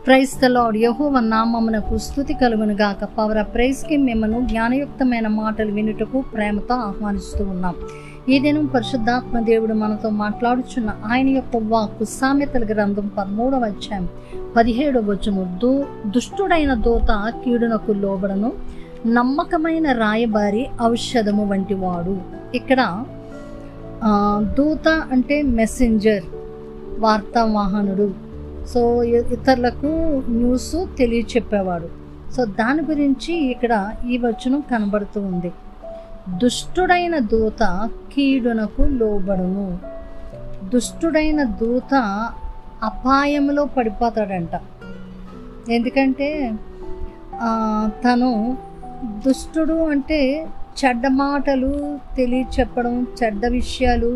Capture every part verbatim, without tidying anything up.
Praise the lord. యెహోవా నామమునకు స్తుతి కలుగును గాక. పవర్ ఆఫ్ ప్రైజ్ కి మిమ్మల్ని జ్ఞానయుక్తమైన మాటలు వినుటకు ప్రేమతో ఆహ్వానిస్తూ ఉన్నాం. ఈ దినం పరిశుద్ధాత్మ దేవుడు మనతో మాట్లాడుచున్న ఆయన యొక్క వాక్కు సామెతల గ్రంథం పదమూడవ అధ్యాయం పదిహేడవ వచనము. దు దుష్టుడైన దూత కీడునకు లోబడను, నమ్మకమైన రాయబారి ఔషధము వంటి వాడు. ఇక్కడ దూత అంటే మెసెంజర్, వార్తావాహనుడు. సో ఇతరులకు న్యూస్ తెలియచెప్పేవాడు. సో దాని గురించి ఇక్కడ ఈ వచనం కనబడుతూ ఉంది. దుష్టుడైన దూత కీడునకు లోబడును. దుష్టుడైన దూత అపాయంలో పడిపోతాడంట. ఎందుకంటే తను దుష్టుడు అంటే చెడ్డ మాటలు తెలియచెప్పడం, చెడ్డ విషయాలు,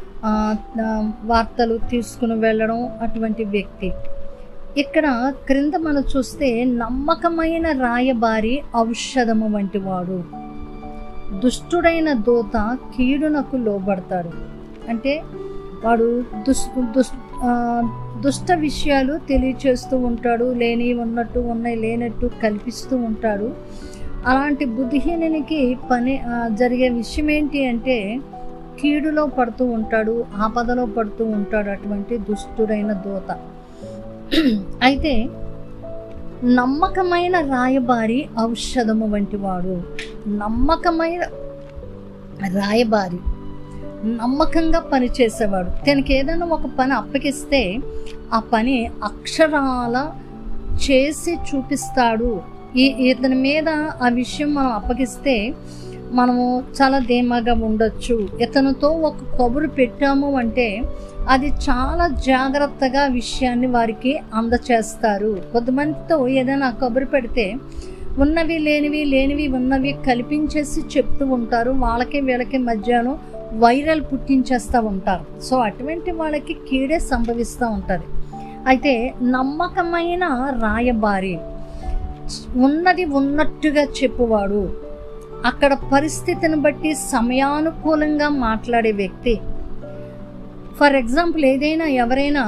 వార్తలు తీసుకుని వెళ్ళడం, అటువంటి వ్యక్తి. ఇక్కడ క్రింద మనం చూస్తే నమ్మకమైన రాయబారి ఔషధము వంటి వాడు. దుష్టుడైన దూత కీడునకు లోబడతాడు. అంటే వాడు దుష్ దుష్ దుష్ట విషయాలు తెలియచేస్తూ ఉంటాడు, లేని ఉన్నట్టు ఉన్నాయి లేనట్టు కల్పిస్తూ ఉంటాడు. అలాంటి బుద్ధిహీనునికి పని జరిగే విషయం ఏంటి అంటే కీడులో పడుతూ ఉంటాడు, ఆపదలో పడుతూ ఉంటాడు అటువంటి దుష్టుడైన దూత. అయితే నమ్మకమైన రాయబారి ఔషధము వంటి వాడు. నమ్మకమైన రాయబారి నమ్మకంగా పనిచేసేవాడు. తనకి ఏదైనా ఒక పని అప్పగిస్తే ఆ పని అక్షరాల చేసి చూపిస్తాడు. ఈ ఇతని మీద ఆ విషయం మనం అప్పగిస్తే మనము చాలా ధీమాగా ఉండొచ్చు. ఇతనితో ఒక కబురు పెట్టాము అంటే అది చాలా జాగ్రత్తగా విషయాన్ని వారికి అందచేస్తారు. కొంతమందితో ఏదైనా కబురు పెడితే ఉన్నవి లేనివి లేనివి ఉన్నవి కల్పించేసి చెప్తూ ఉంటారు. వాళ్ళకి వీళ్ళకి మధ్యలో వైరల్ పుట్టించేస్తూ ఉంటారు. సో అటువంటి వాళ్ళకి కీడే సంభవిస్తూ ఉంటుంది. అయితే నమ్మకమైన రాయబారి ఉన్నది ఉన్నట్టుగా చెప్పువాడు. అక్కడ పరిస్థితిని బట్టి సమయానుకూలంగా మాట్లాడే వ్యక్తి. ఫర్ ఎగ్జాంపుల్ ఏదైనా ఎవరైనా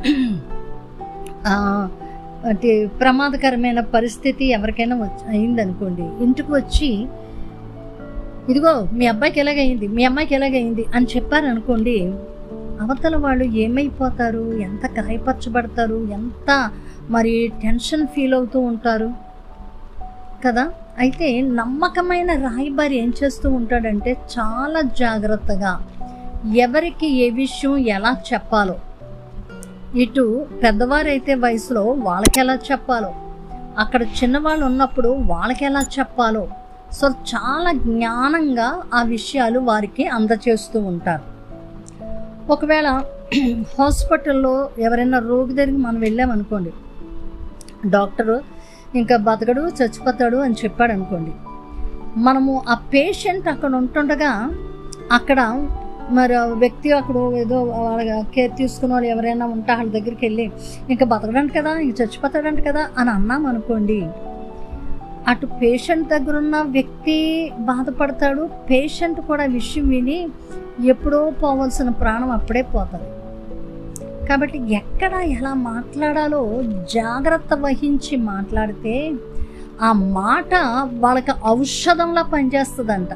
అంటే ప్రమాదకరమైన పరిస్థితి ఎవరికైనా వచ్చి అయిందనుకోండి, ఇంటికి వచ్చి ఇదిగో మీ అబ్బాయికి ఎలాగైంది, మీ అమ్మాయికి ఎలాగైంది అని చెప్పారనుకోండి, అవతల వాళ్ళు ఏమైపోతారు, ఎంత గాయపరచబడతారు, ఎంత మరి టెన్షన్ ఫీల్ అవుతూ ఉంటారు కదా. అయితే నమ్మకమైన రాయబారి ఏం చేస్తూ ఉంటాడంటే చాలా జాగ్రత్తగా ఎవరికి ఏ విషయం ఎలా చెప్పాలో, ఇటు పెద్దవారైతే వయసులో వాళ్ళకి ఎలా చెప్పాలో, అక్కడ చిన్నవాళ్ళు ఉన్నప్పుడు వాళ్ళకి ఎలా చెప్పాలో, సో చాలా జ్ఞానంగా ఆ విషయాలు వారికి అందచేస్తూ ఉంటారు. ఒకవేళ హాస్పిటల్లో ఎవరైనా రోగి దగ్గరికి మనం వెళ్ళామనుకోండి, డాక్టరు ఇంకా బతకడు చచ్చిపోతాడు అని చెప్పాడు అనుకోండి, మనము ఆ పేషెంట్ అక్కడ ఉంటుండగా అక్కడ మరి వ్యక్తి అక్కడ ఏదో వాళ్ళ కేర్ తీసుకున్న వాళ్ళు ఎవరైనా ఉంటే వాళ్ళ దగ్గరికి వెళ్ళి ఇంకా బతకడంట కదా, ఇంక చచ్చిపోతాడంట కదా అని అన్నాం అనుకోండి, అటు పేషెంట్ దగ్గర ఉన్న వ్యక్తి బాధపడతాడు, పేషెంట్ కూడా విషయం విని ఎప్పుడో పోవాల్సిన ప్రాణం అప్పుడే పోతుంది. కాబట్టి ఎక్కడ ఎలా మాట్లాడాలో జాగ్రత్త వహించి మాట్లాడితే ఆ మాట వాళ్ళకి ఔషధంలా పనిచేస్తుందంట.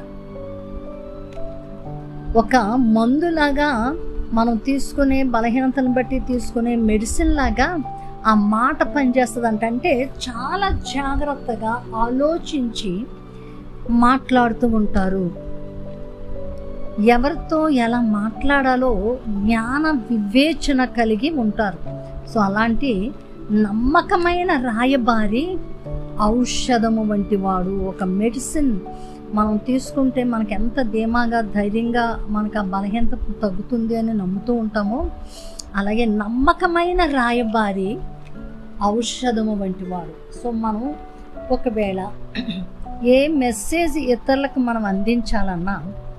ఒక మందులాగా మనం తీసుకునే బలహీనతను బట్టి తీసుకునే మెడిసిన్ లాగా ఆ మాట పనిచేస్తుందంట. అంటే చాలా జాగ్రత్తగా ఆలోచించి మాట్లాడుతూ ఉంటారు. ఎవరితో ఎలా మాట్లాడాలో జ్ఞాన వివేచన కలిగి ఉంటారు. సో అలాంటి నమ్మకమైన రాయబారి ఔషధము వంటి వాడు. ఒక మెడిసిన్ మనం తీసుకుంటే మనకు ఎంత ధీమాగా ధైర్యంగా మనకు ఆ బలహీనత తగ్గుతుంది అని నమ్ముతూ ఉంటామో, అలాగే నమ్మకమైన రాయబారి ఔషధము వంటి వాడు. సో మనం ఒకవేళ ఏ మెసేజ్ ఇతరులకు మనం అందించాలన్నా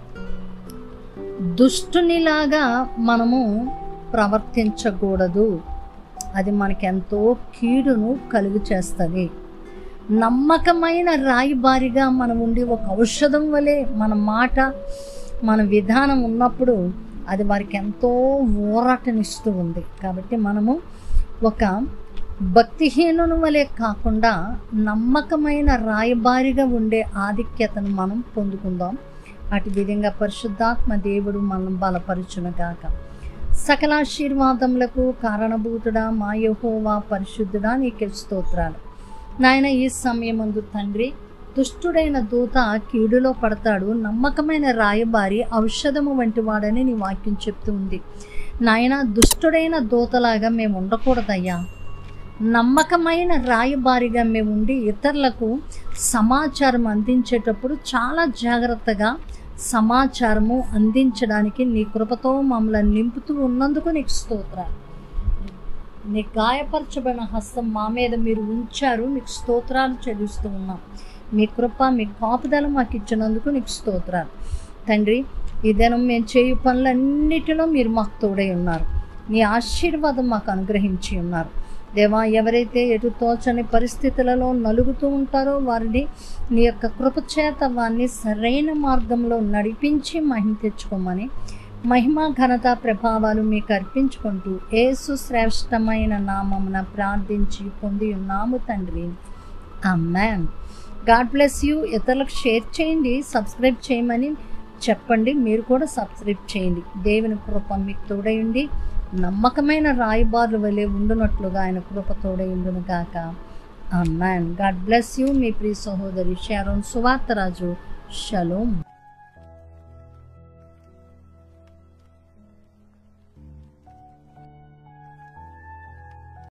దుష్టునిలాగా మనము ప్రవర్తించకూడదు. అది మనకెంతో కీడును కలుగు చేస్తుంది. నమ్మకమైన రాయబారిగా మనం ఉండి ఒక ఔషధం వలె మన మాట మన విధానం ఉన్నప్పుడు అది వారికి ఎంతో ఊరటనిస్తూ ఉంది. కాబట్టి మనము ఒక భక్తిహీనుని వలె కాకుండా నమ్మకమైన రాయబారిగా ఉండే ఆధిక్యతను మనం పొందుకుందాం. అటు విధంగా పరిశుద్ధాత్మ దేవుడు మనం బలపరచునుగాక. సకల ఆశీర్వాదములకు కారణభూతుడా మా యెహోవా పరిశుద్ధుడా నీకే స్తోత్రాలు. నాయన, ఈ సమయమందు తండ్రి, దుష్టుడైన దూత కీడులో పడతాడు, నమ్మకమైన రాయబారి ఔషధము వంటి వాడని నీ వాక్యం చెప్తూ ఉంది. నాయన, దుష్టుడైన దూతలాగా మేము ఉండకూడదయ్యా. నమ్మకమైన రాయబారిగా మేము ఉండి ఇతరులకు సమాచారం అందించేటప్పుడు చాలా జాగ్రత్తగా సమాచారము అందించడానికి నీ కృపతో మమ్మల్ని నింపుతూ ఉన్నందుకు నీకు స్తోత్రాలు. నీ గాయపరచబడిన హస్తం మా మీద మీరు ఉంచారు, నీకు స్తోత్రాలు చెల్లిస్తూ ఉన్నాం. మీ కృప, మీ కాపుదల మాకు ఇచ్చినందుకు నీకు స్తోత్రాలు తండ్రి. ఈ దినం మేము చేయు పనులన్నిటిలో మీరు మాకు తోడై ఉన్నారు. నీ ఆశీర్వాదం మాకు అనుగ్రహించి ఉన్నారు దేవా. ఎవరైతే ఎటు తోచని పరిస్థితులలో నలుగుతూ ఉంటారో వారిని నీ యొక్క కృపచేత వారిని సరైన మార్గంలో నడిపించి మహిమ తెచ్చుకోమని, మహిమ ఘనత ప్రభావాలు మీకు అర్పించుకుంటూ యేసు శ్రేష్టమైన నామమున ప్రార్థించి పొంది ఉన్నాము తండ్రి. ఆమేన్. God bless you. ఇతరులకు షేర్ చేయండి, సబ్స్క్రైబ్ చేయమని చెప్పండి. మీరు కూడా సబ్స్క్రైబ్ చేయండి. దేవుని కృప మీకు తోడై ఉండి నమ్మకమైన రాయబారుల వలె ఉండునట్లుగా ఆయన కృప తోడై ఉండును గాక. ఆమేన్. God bless you. మీ ప్రియ సహోదరి షారోన్ సువార్తరాజు. షలోమ్.